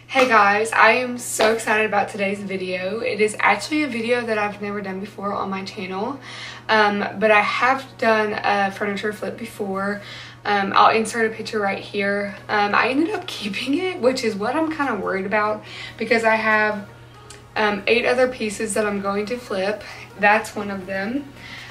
Hey guys, I am so excited about today's video. It is actually a video that I've never done before on my channel, but I have done a furniture flip before. I'll insert a picture right here. I ended up keeping it, which is what I'm kind of worried about because I have 8 other pieces that I'm going to flip. That's one of them.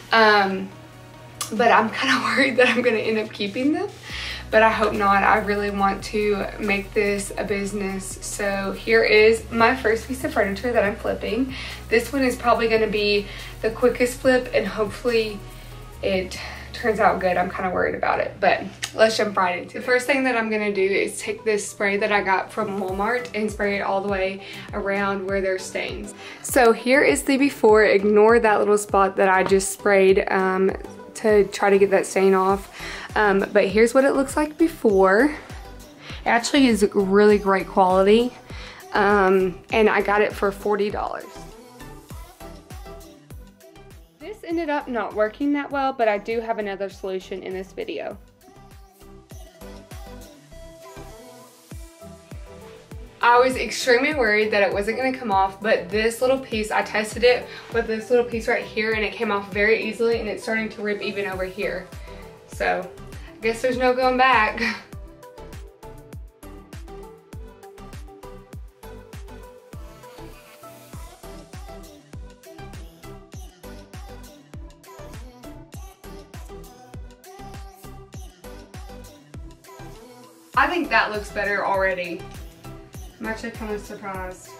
But I'm kind of worried that I'm going to end up keeping them. But I hope not. I really want to make this a business. So here is my first piece of furniture that I'm flipping. This one is probably going to be the quickest flip and hopefully it turns out good. I'm kind of worried about it, but let's jump right into it. The first thing that I'm going to do is take this spray that I got from Walmart and spray it all the way around where there's stains. So here is the before. Ignore that little spot that I just sprayed to try to get that stain off. But here's what it looks like before. It actually is really great quality. And I got it for $40. This ended up not working that well, but I do have another solution in this video. I was extremely worried that it wasn't going to come off, but this little piece, I tested it with this little piece right here and it came off very easily and it's starting to rip even over here. So, I guess there's no going back. I think that looks better already. I'm actually kind of surprised.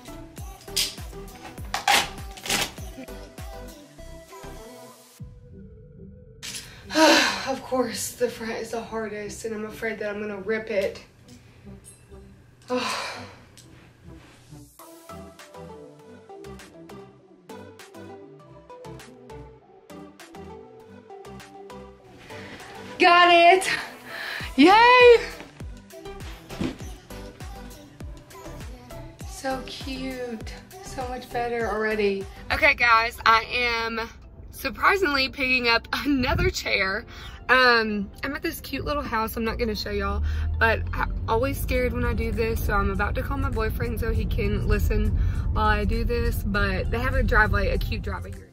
Of course, the front is the hardest and I'm afraid that I'm gonna rip it. Oh. Got it! Yay! So cute. So much better already. Okay guys, I am surprisingly picking up another chair. I'm at this cute little house. I'm not gonna show y'all, but I'm always scared when I do this, so I'm about to call my boyfriend so he can listen while I do this, but they have a driveway, a cute driveway here.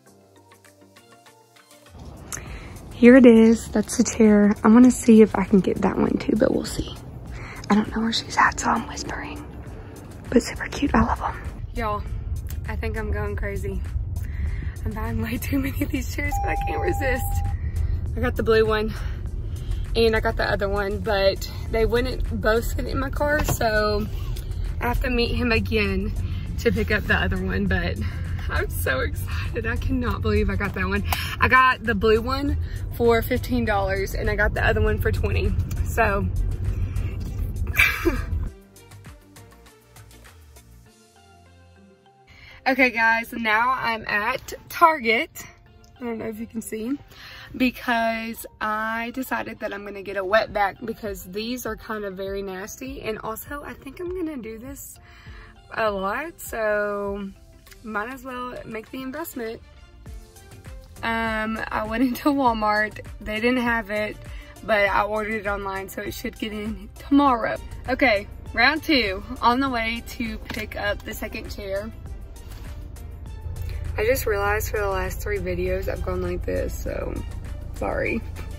Here it is. That's the chair. I'm gonna see if I can get that one too, but we'll see. I don't know where she's at, so I'm whispering. But super cute. I love them. Y'all, I think I'm going crazy. I'm buying way too many of these chairs, but I can't resist. I got the blue one and I got the other one, but they wouldn't both fit in my car, so I have to meet him again to pick up the other one, but I'm so excited. I cannot believe I got that one. I got the blue one for $15 and I got the other one for $20. So okay guys, now I'm at Target. I don't know if you can see, because I decided that I'm gonna get a wetback because these are kind of very nasty, and also I think I'm gonna do this a lot, so might as well make the investment. I went into Walmart. They didn't have it, but I ordered it online, so it should get in tomorrow. Okay, round 2, on the way to pick up the second chair. I just realized for the last 3 videos I've gone like this, so sorry.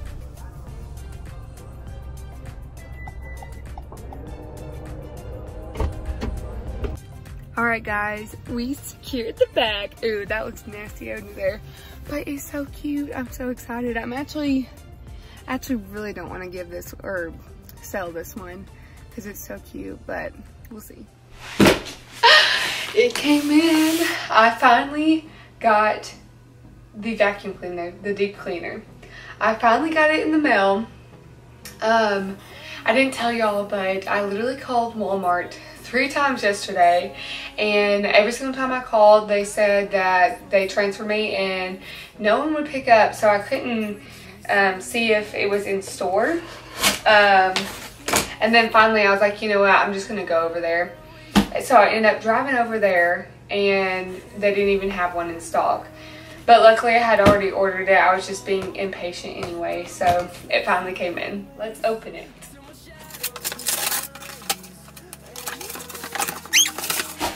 Alright guys, we secured the bag. Ooh, that looks nasty over there, but it's so cute. I'm so excited. I'm actually really don't want to give this or sell this one because it's so cute, but we'll see. It came in. I finally got the vacuum cleaner, the deep cleaner. I finally got it in the mail. I didn't tell y'all, but I literally called Walmart 3 times yesterday, and every single time I called, they said that they transferred me and no one would pick up, so I couldn't see if it was in store. And then finally I was like, you know what, I'm just gonna go over there. So I ended up driving over there and they didn't even have one in stock. But luckily I had already ordered it. I was just being impatient anyway, so it finally came in. Let's open it.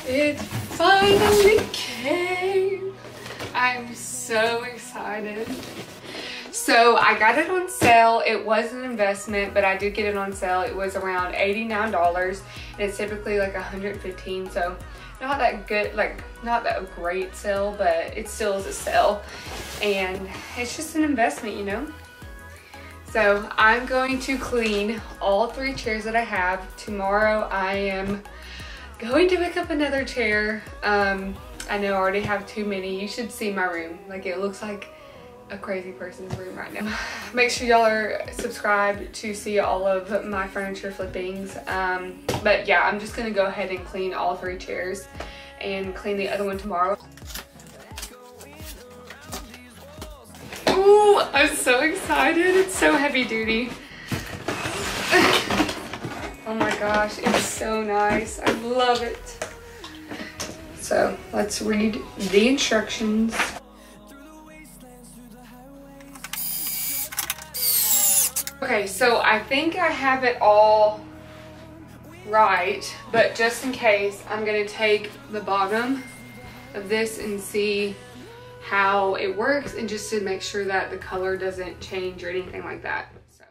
It finally came. I'm so excited. So I got it on sale. It was an investment, but I did get it on sale. It was around $89 and it's typically like $115, so not that good, like not that great sale, but it still is a sale. And it's just an investment, you know? So I'm going to clean all 3 chairs that I have. Tomorrow I am going to pick up another chair. I know I already have too many. You should see my room. Like, it looks like a crazy person's room right now. Make sure y'all are subscribed to see all of my furniture flippings. But yeah, I'm just gonna go ahead and clean all 3 chairs and clean the other one tomorrow. Ooh, I'm so excited. It's so heavy duty. Oh my gosh, it's so nice. I love it. So let's read the instructions. Okay, so I think I have it all right, but just in case, I'm gonna take the bottom of this and see how it works, and just to make sure that the color doesn't change or anything like that. So.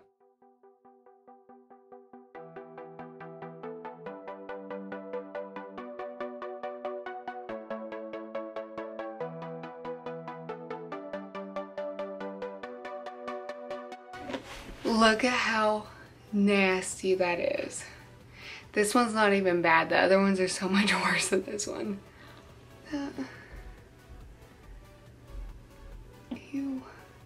Look at how nasty that is. This one's not even bad. The other ones are so much worse than this one. Ew.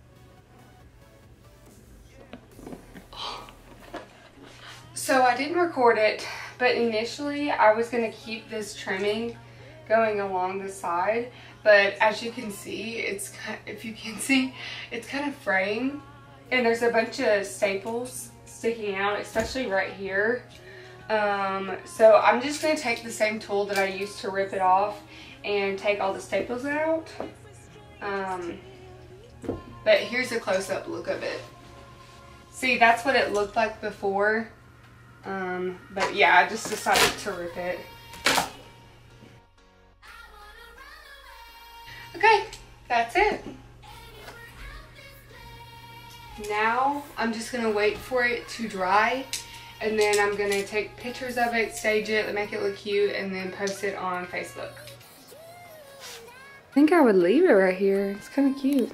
Oh. So I didn't record it, but initially I was gonna keep this trimming going along the side, but as you can see, if you can see, it's kind of fraying. And there's a bunch of staples sticking out, especially right here. So I'm just gonna take the same tool that I used to rip it off and take all the staples out. But here's a close-up look of it. See, that's what it looked like before. But yeah, I just decided to rip it. Okay, that's it. Now I'm just gonna wait for it to dry, and then I'm gonna take pictures of it, stage it, make it look cute, and then post it on Facebook. I think I would leave it right here. It's kind of cute.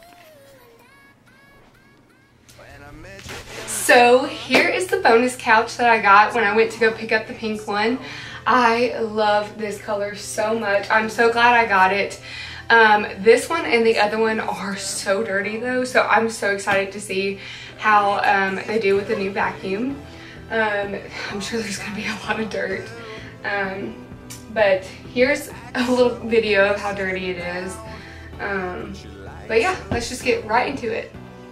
So here is the bonus couch that I got when I went to go pick up the pink one. I love this color so much. I'm so glad I got it. This one and the other one are so dirty though, so I'm so excited to see how they do with the new vacuum. I'm sure there's gonna be a lot of dirt, but here's a little video of how dirty it is. But yeah, let's just get right into it.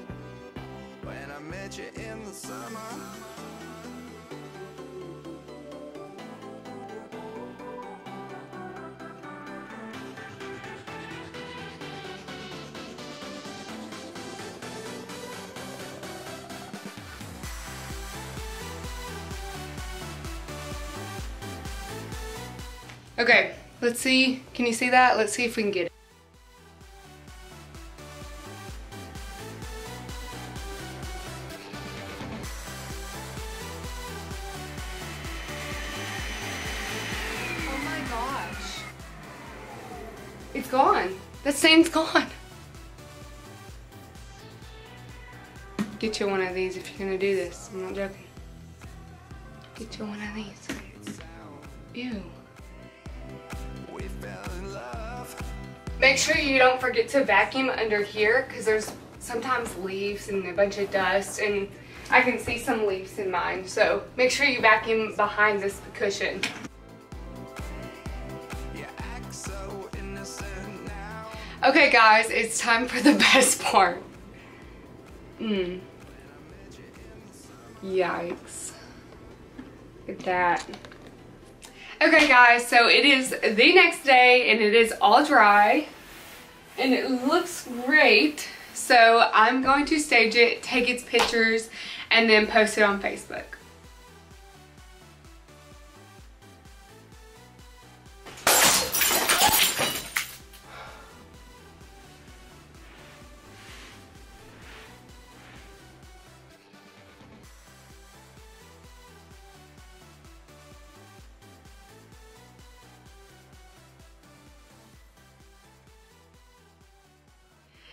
Okay, let's see. Can you see that? Let's see if we can get it. Oh my gosh. It's gone. That stain's gone. Get you one of these if you're gonna do this. I'm not joking. Get you one of these. Ew. Make sure you don't forget to vacuum under here, because there's sometimes leaves and a bunch of dust, and I can see some leaves in mine. So make sure you vacuum behind this cushion. Okay guys, it's time for the best part. Yikes. Look at that. Okay guys, so it is the next day and it is all dry and it looks great. So I'm going to stage it, take its pictures, and then post it on Facebook.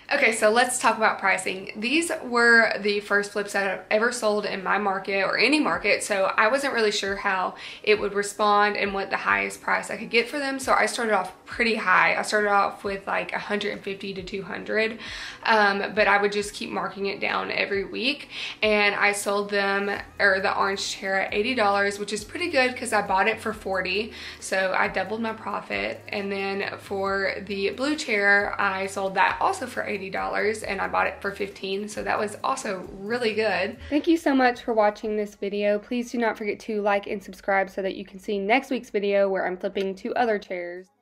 Okay, so let's talk about pricing. These were the first flips that I've ever sold in my market or any market, so I wasn't really sure how it would respond and what the highest price I could get for them. So I started off pretty high. I started off with like 150 to 200, but I would just keep marking it down every week. And I sold them, or the orange chair, at $80, which is pretty good because I bought it for $40, so I doubled my profit. And then for the blue chair, I sold that also for $80, and I bought it for $15, so that was also really good. Thank you so much for watching this video. Please do not forget to like and subscribe so that you can see next week's video where I'm flipping 2 other chairs.